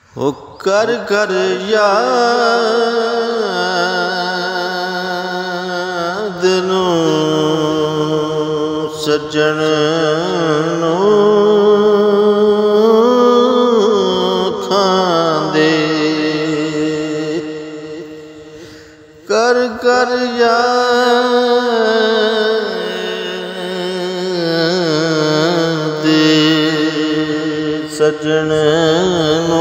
ओ कर कर याद नू सज्जन नू खांदे, कर कर याद सज्जन नू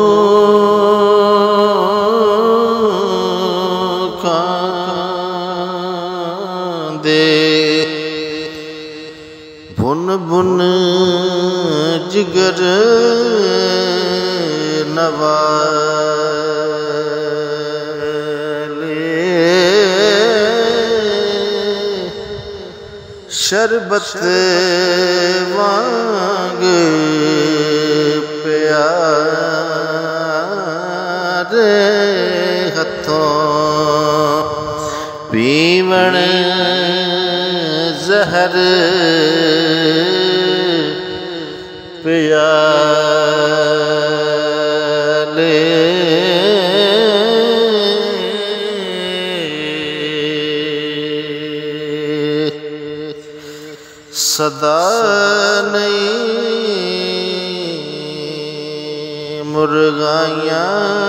खांदे। बुन बुन जिगर नवाले, शरबत वांग प्यारे हथों पीवण जहर प्याले। सदा नहीं मुर्गाइयाँ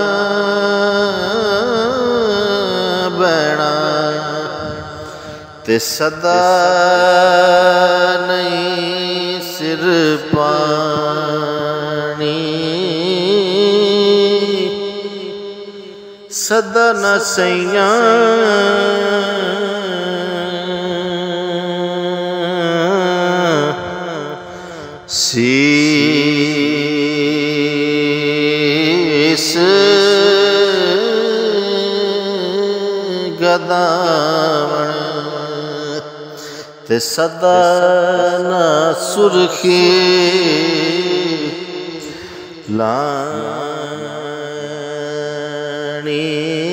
बैणा ते सदा नहीं सिर पानी, सदा न सैया शीस गदावण ते सदा न सुर्खी लानी।